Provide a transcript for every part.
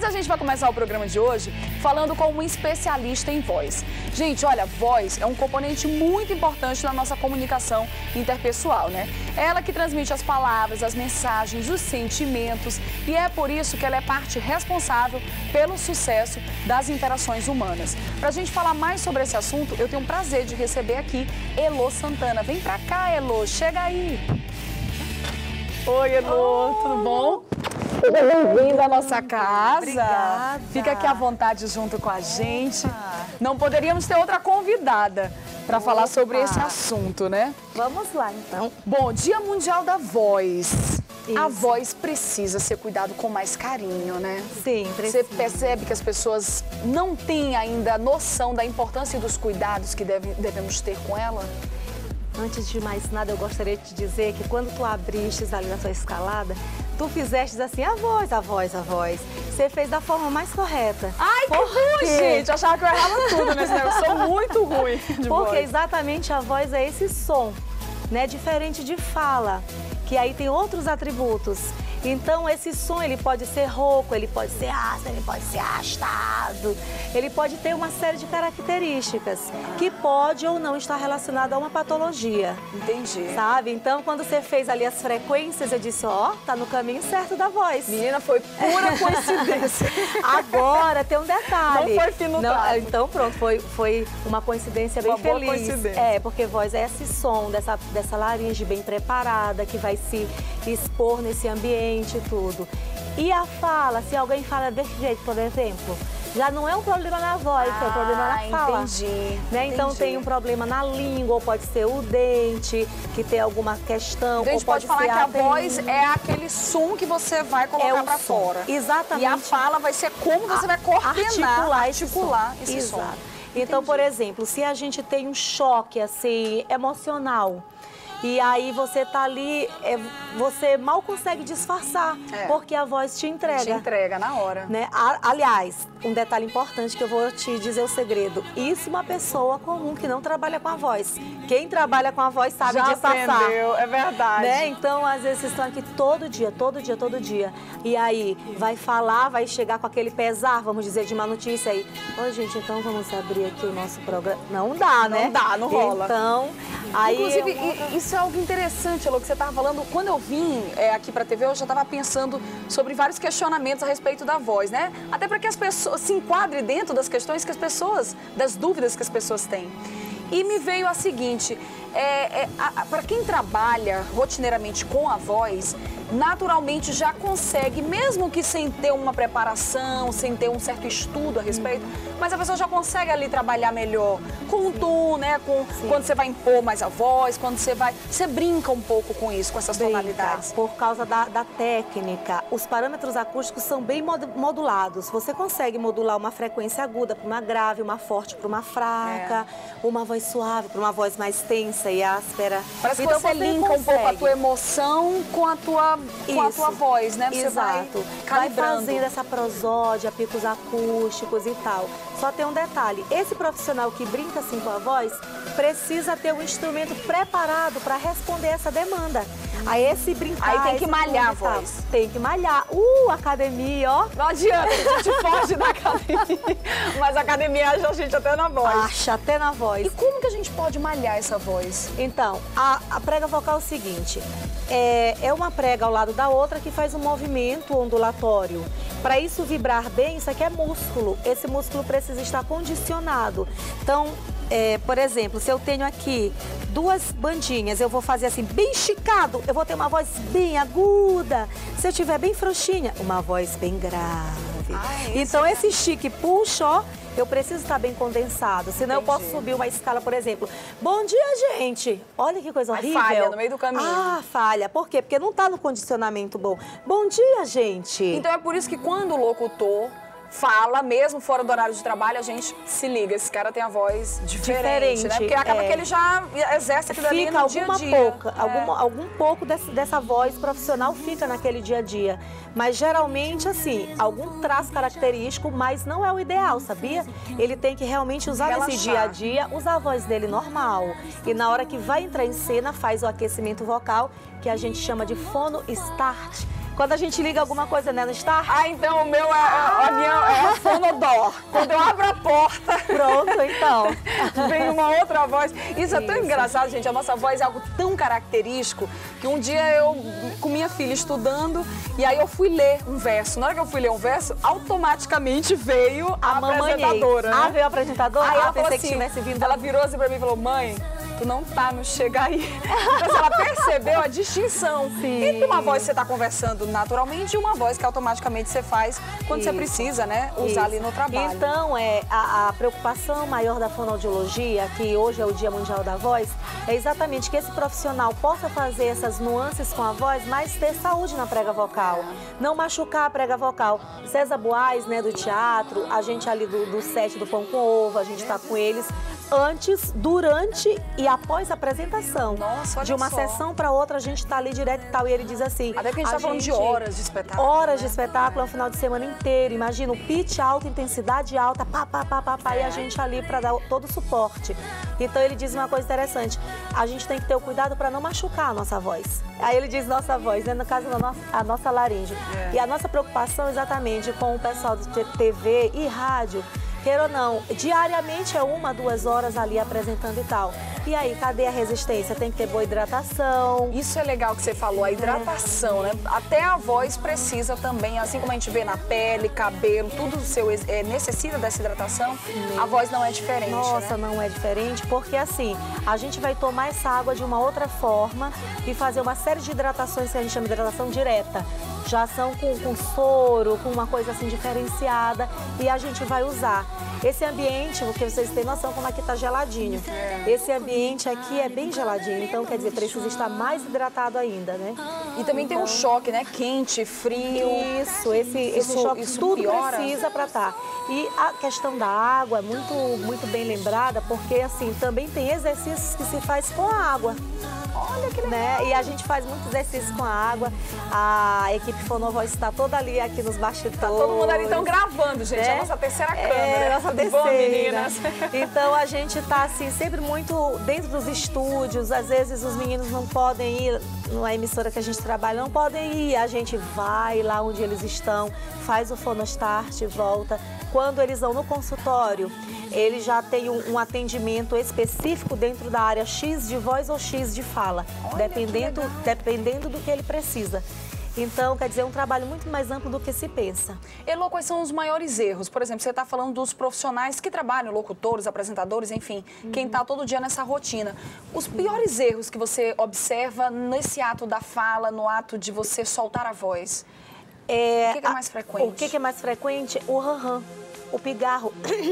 a gente vai começar o programa de hoje falando com um especialista em voz. Gente, olha, voz é um componente muito importante na nossa comunicação interpessoal, né? É ela que transmite as palavras, as mensagens, os sentimentos e é por isso que ela é parte responsável pelo sucesso das interações humanas. Pra gente falar mais sobre esse assunto, eu tenho o prazer de receber aqui Elô Santana. Vem pra cá, Elô, chega aí. Oi, Elô, tudo bom? Seja bem-vinda à nossa casa. Obrigada. Fica aqui à vontade junto com a gente. Não poderíamos ter outra convidada para falar sobre esse assunto, né? Vamos lá, então. Bom, Dia Mundial da Voz. Isso. A voz precisa ser cuidado com mais carinho, né? Sim, precisa. Você percebe que as pessoas não têm ainda noção da importância e dos cuidados que devemos ter com ela? Antes de mais nada, eu gostaria de te dizer que quando tu abristes ali na tua escalada, tu fizestes assim, a voz, a voz, a voz. Você fez da forma mais correta. Ai, que ruim, gente! Eu achava que eu errava tudo nesse negócio. Eu sou muito ruim de voz. Porque exatamente a voz é esse som, né? Diferente de fala, que aí tem outros atributos. Então, esse som, ele pode ser rouco, ele pode ser ácido, ele pode ser arrastado, ele pode ter uma série de características que pode ou não estar relacionado a uma patologia. Entendi. Sabe? Então, quando você fez ali as frequências, eu disse, ó, tá no caminho certo da voz. Menina, foi pura coincidência. Agora, tem um detalhe. Não foi fino traço. Então, pronto, foi uma coincidência bem uma feliz. Boa coincidência. É, porque voz é esse som dessa laringe bem preparada, que vai se expor nesse ambiente e tudo. E a fala, se alguém fala desse jeito, por exemplo, já não é um problema na voz, é um problema na fala. Entendi. Né? Então tem um problema na língua, ou pode ser o dente, que tem alguma questão. A gente pode falar que a voz é aquele som que você vai colocar pra fora. Exatamente. E a fala vai ser como você vai coordenar, articular esse som. Exato. Então, por exemplo, se a gente tem um choque assim emocional, e aí você tá ali, você mal consegue disfarçar, porque a voz te entrega. Te entrega na hora. Né? Aliás, um detalhe importante que eu vou te dizer o segredo. Isso uma pessoa comum que não trabalha com a voz. Quem trabalha com a voz sabe disfarçar. Aprendeu, é verdade. Né? Então, às vezes, vocês estão aqui todo dia, todo dia, todo dia. E aí, vai falar, vai chegar com aquele pesar, vamos dizer, de uma notícia aí. Ô, gente, então vamos abrir aqui o nosso programa. Não dá, né? Não dá, não rola. Então, aí... Inclusive, isso é algo interessante, Elô, que você estava falando. Quando eu vim aqui para a TV, eu já estava pensando sobre vários questionamentos a respeito da voz, né? Até para que as pessoas se enquadrem dentro das questões que as pessoas, das dúvidas que as pessoas têm. E me veio a seguinte, para quem trabalha rotineiramente com a voz, naturalmente já consegue, mesmo que sem ter uma preparação, sem ter um certo estudo a respeito, mas a pessoa já consegue ali trabalhar melhor com o tom, né? Quando você vai impor mais a voz, quando você brinca um pouco com isso, com essas tonalidades. Por causa da técnica, os parâmetros acústicos são bem modulados. Você consegue modular uma frequência aguda para uma grave, uma forte para uma fraca, uma voz suave para uma voz mais tensa e áspera. Parece que você linka um pouco a tua emoção com a tua voz, né? Você vai fazendo essa prosódia, picos acústicos e tal. Só tem um detalhe, esse profissional que brinca assim com a voz precisa ter um instrumento preparado para responder essa demanda. Aí esse brincar... Aí tem que malhar a voz. Tem que malhar. Academia, ó. Não adianta, a gente foge da academia. Mas a academia acha a gente até na voz. Acha até na voz. E como que a gente pode malhar essa voz? Então, a prega vocal é o seguinte, é uma prega ao lado da outra que faz um movimento ondulatório. Para isso vibrar bem, isso aqui é músculo. Esse músculo precisa estar condicionado. Então, por exemplo, se eu tenho aqui duas bandinhas, eu vou fazer assim, bem esticado, eu vou ter uma voz bem aguda. Se eu tiver bem frouxinha, uma voz bem grave. Então, esse estique e puxa, ó, eu preciso estar bem condensado, senão eu posso subir uma escala, por exemplo. Bom dia, gente! Olha que coisa horrível. Falha no meio do caminho. Falha. Por quê? Porque não está no condicionamento bom. Bom dia, gente! Então é por isso que quando o locutor fala, mesmo fora do horário de trabalho, a gente se liga. Esse cara tem a voz diferente, né? Porque acaba que ele já exerce aquilo ali no dia a dia. Algum pouco dessa voz profissional fica naquele dia a dia. Mas geralmente, assim, algum traço característico, mas não é o ideal, sabia? Ele tem que realmente usar nesse dia a dia, usar a voz dele normal. E na hora que vai entrar em cena, faz o aquecimento vocal, que a gente chama de fono start. Quando a gente liga alguma coisa, né, no start... Então o meu a minha dodó. Quando eu abro a porta... Pronto, então. Vem uma outra voz. Isso é tão engraçado, gente. A nossa voz é algo tão característico que um dia eu, com minha filha estudando, e aí eu fui ler um verso. Na hora que eu fui ler um verso, automaticamente veio a apresentadora. Ah, veio a apresentadora? Aí ela pensei falou assim, que tivesse vindo. ela virou assim pra mim e falou, mãe, tu não tá no chega aí. Então ela percebeu a distinção entre uma voz que você tá conversando naturalmente e uma voz que automaticamente você faz quando você precisa, né, usar ali no trabalho. Então, a preocupação maior da fonoaudiologia, que hoje é o Dia Mundial da Voz, é exatamente que esse profissional possa fazer essas nuances com a voz, mas ter saúde na prega vocal. Não machucar a prega vocal. César Buais, né, do teatro, a gente ali do set do Pão com Ovo, a gente tá com eles antes, durante e após a apresentação. Nossa, olha de uma só. sessão para outra, a gente tá ali direto e tal, e ele diz assim... Até que a gente tá falando de horas de espetáculo. Horas de espetáculo, é um final de semana inteiro. Imagina, o pitch alto, intensidade alta, e a gente ali para dar todo o suporte. Então ele diz uma coisa interessante, a gente tem que ter o cuidado para não machucar a nossa voz. Aí ele diz nossa voz, né? No caso, a nossa laringe. E a nossa preocupação exatamente com o pessoal de TV e rádio, queira ou não, diariamente é 1 a 2 horas ali apresentando e tal. E aí, cadê a resistência? Tem que ter boa hidratação. Isso é legal que você falou, a hidratação, né? Até a voz precisa também, assim como a gente vê na pele, cabelo, tudo seu necessita dessa hidratação, a voz não é diferente, Nossa, né? não é diferente, porque assim, a gente vai tomar essa água de uma outra forma e fazer uma série de hidratações que a gente chama de hidratação direta. Já são com soro, com uma coisa assim diferenciada, e a gente vai usar. Esse ambiente, porque vocês têm noção como aqui tá geladinho. Esse ambiente aqui é bem geladinho, então quer dizer, precisa estar mais hidratado ainda, né? E também tem um choque, né? Quente, frio. Isso, esse choque, isso tudo piora. precisa para estar. E a questão da água é muito bem lembrada, porque assim, também tem exercícios que se faz com a água. Olha que legal. Né? E a gente faz muitos exercícios com a água. A equipe Fonovoz está toda ali aqui nos bastidores. Tá todo mundo ali então gravando, gente. É a nossa terceira câmera. Nossa Tudo bom, terceira. meninas? Então a gente tá assim, sempre muito dentro dos estúdios. Às vezes os meninos não podem ir numa emissora que a gente trabalha, não podem ir. A gente vai lá onde eles estão, faz o Fonostart, volta. Quando eles vão no consultório, ele já tem um atendimento específico dentro da área X de voz ou X de fala, dependendo do que ele precisa. Então, quer dizer, é um trabalho muito mais amplo do que se pensa. Elô, quais são os maiores erros? Por exemplo, você está falando dos profissionais que trabalham, locutores, apresentadores, enfim, quem está todo dia nessa rotina. Os piores erros que você observa nesse ato da fala, no ato de você soltar a voz? O que é mais frequente? O que é mais frequente? O ranram, o pigarro.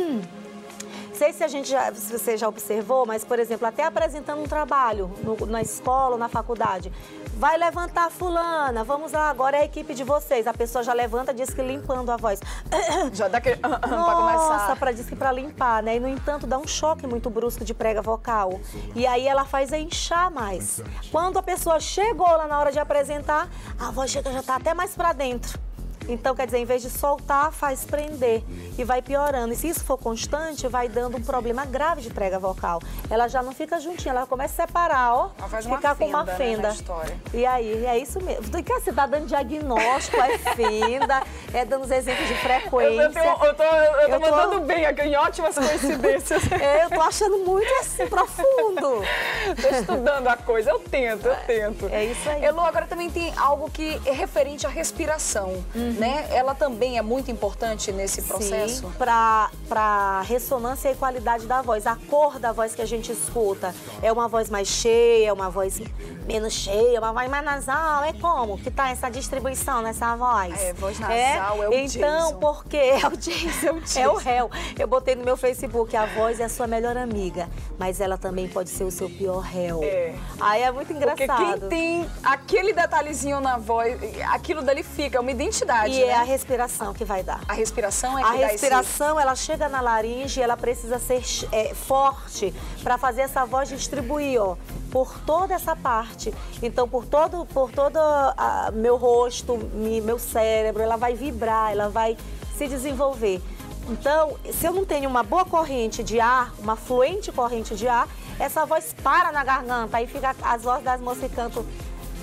Não sei se você já observou, mas, por exemplo, até apresentando um trabalho na escola ou na faculdade, vai levantar fulana, vamos lá, agora é a equipe de vocês. A pessoa já levanta, diz que limpando a voz. Já dá aquele para começar. Nossa, diz que para limpar, né? E, no entanto, dá um choque muito brusco de prega vocal. E aí ela faz inchar mais. Quando a pessoa chegou lá na hora de apresentar, a voz já tá até mais para dentro. Então, quer dizer, em vez de soltar, faz prender e vai piorando. E se isso for constante, vai dando um problema grave de prega vocal. Ela já não fica juntinha, ela começa a separar, ó, ela faz ficar com uma né, fenda. na história. E aí, é isso mesmo. Do que você tá dando diagnóstico, é fenda, é dando os exemplos de frequência. Eu tô mandando bem aqui, em ótimas coincidências. Eu tô achando muito assim, profundo. Tô estudando a coisa, eu tento. É isso aí. Elô, agora também tem algo que é referente à respiração. Né? Ela também é muito importante nesse processo? Sim, para ressonância e qualidade da voz. A cor da voz que a gente escuta é uma voz mais cheia, uma voz menos cheia, uma voz mais nasal. É como que tá essa distribuição nessa voz? Voz nasal é o Jason. Então, porque é o Jason, é o réu. Eu botei no meu Facebook, a voz é a sua melhor amiga, mas ela também pode ser o seu pior réu. Aí é muito engraçado. Porque quem tem aquele detalhezinho na voz, aquilo dali fica, é uma identidade. E é a respiração que vai dar. A respiração é que dá A respiração, ela chega na laringe, ela precisa ser forte para fazer essa voz distribuir, ó, por toda essa parte. Então, por todo meu rosto, meu cérebro, ela vai vibrar, ela vai se desenvolver. Então, se eu não tenho uma boa corrente de ar, uma fluente corrente de ar, essa voz para na garganta, aí fica as vozes das moças que cantam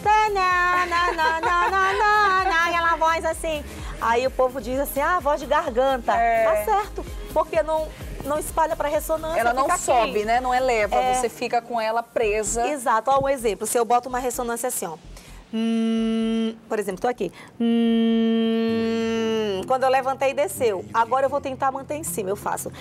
aquela voz assim. Aí o povo diz assim, voz de garganta. Tá certo, porque não espalha para ressonância. Ela não sobe, aqui, né? Não eleva, você fica com ela presa. Exato, ó, um exemplo, se eu boto uma ressonância assim, ó. Por exemplo, tô aqui. Quando eu levantei e desceu. Agora eu vou tentar manter em cima, eu faço.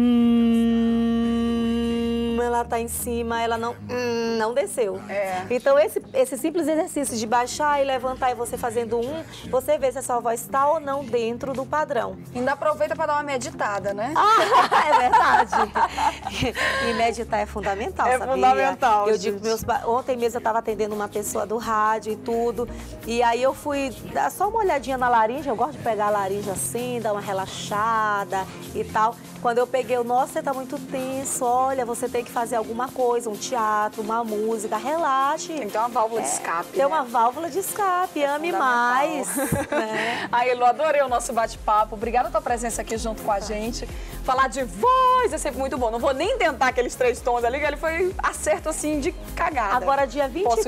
Ela tá em cima, ela não desceu. Então esse simples exercício de baixar e levantar e você fazendo você vê se a sua voz está ou não dentro do padrão. Ainda aproveita para dar uma meditada, né? É verdade. E meditar é fundamental, sabia? Fundamental, eu digo, ontem mesmo eu estava atendendo uma pessoa do rádio e tudo, e aí eu fui dar só uma olhadinha na laringe, eu gosto de pegar a laringe assim, dar uma relaxada e tal. Quando eu peguei, nossa, você tá muito tenso, olha, você tem que fazer alguma coisa, um teatro, uma música, relaxe. Tem que ter uma válvula de escape, Tem uma válvula de escape, ame mais. Né? Aí, Elô, adorei o nosso bate-papo. Obrigada pela tua presença aqui junto com a gente. Falar de voz é sempre muito bom. Não vou nem tentar aqueles 3 tons ali, que ele foi acerto, assim, de cagada. Agora, dia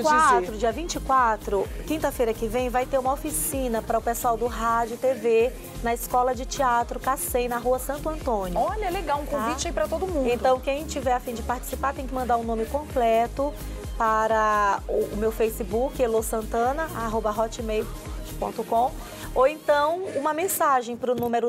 24, quinta-feira que vem, vai ter uma oficina para o pessoal do rádio e TV na Escola de Teatro Cacém, na Rua Santo Antônio. Olha, legal, um convite aí para todo mundo. Então, quem tiver a fim de participar tem que mandar um nome completo para o meu Facebook, elosantana@hotmail.com, ou então uma mensagem para o número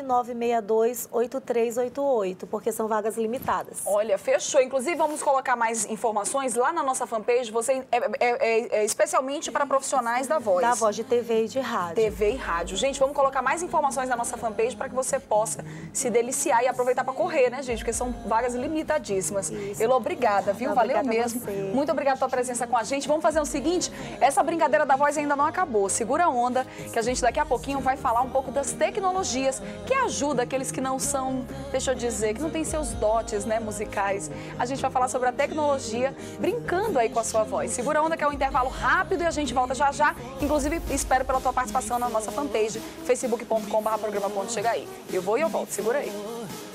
9962-8388, porque são vagas limitadas. Olha, fechou. Inclusive, vamos colocar mais informações lá na nossa fanpage. Você especialmente para profissionais da voz. Da voz de TV e de rádio. TV e rádio. Gente, vamos colocar mais informações na nossa fanpage para que você possa se deliciar e aproveitar para correr, né, gente? Porque são vagas limitadíssimas. Elô, obrigada, viu? Valeu mesmo. Muito obrigada pela presença com a gente. Vamos fazer o seguinte, essa brincadeira da voz ainda não acabou. Segura a onda, que a gente daqui a pouquinho vai falar um pouco das tecnologias que ajudam aqueles que não são, deixa eu dizer, que não têm seus dotes, né, musicais. A gente vai falar sobre a tecnologia, brincando aí com a sua voz. Segura a onda, que é um intervalo rápido e a gente volta já já. Inclusive, espero pela tua participação na nossa fanpage, facebook.com/programa.chegaí. Eu vou e eu volto, segura aí.